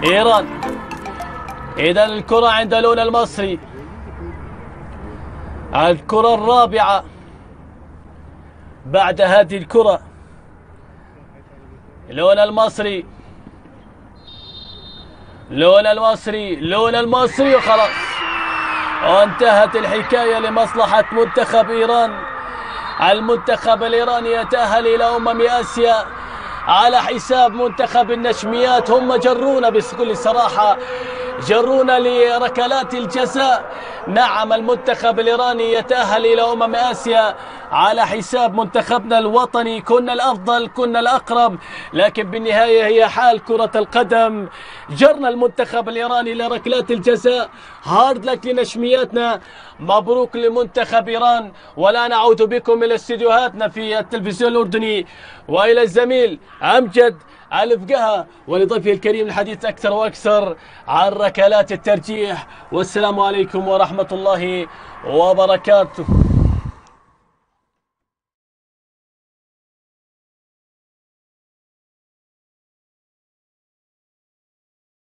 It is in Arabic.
إيران. إذا الكرة عند لون المصري، الكرة الرابعة بعد هذه الكرة. لون المصري، لون المصري، لون المصري، وخلاص وانتهت الحكاية لمصلحة منتخب إيران. المنتخب الإيراني يتأهل إلى آسيا على حساب منتخب النشميات. هم جرونا بكل صراحة، جرونا لركلات الجزاء. نعم، المنتخب الإيراني يتأهل إلى آسيا على حساب منتخبنا الوطني. كنا الأفضل، كنا الأقرب، لكن بالنهاية هي حال كرة القدم. جرنا المنتخب الإيراني لركلات الجزاء. هارد لك لنشمياتنا، مبروك لمنتخب إيران. ولا نعود بكم إلى استديوهاتنا في التلفزيون الأردني وإلى الزميل أمجد الفقهة ولضيفه الكريم الحديث أكثر وأكثر عن ركلات الترجيح. والسلام عليكم ورحمة الله وبركاته.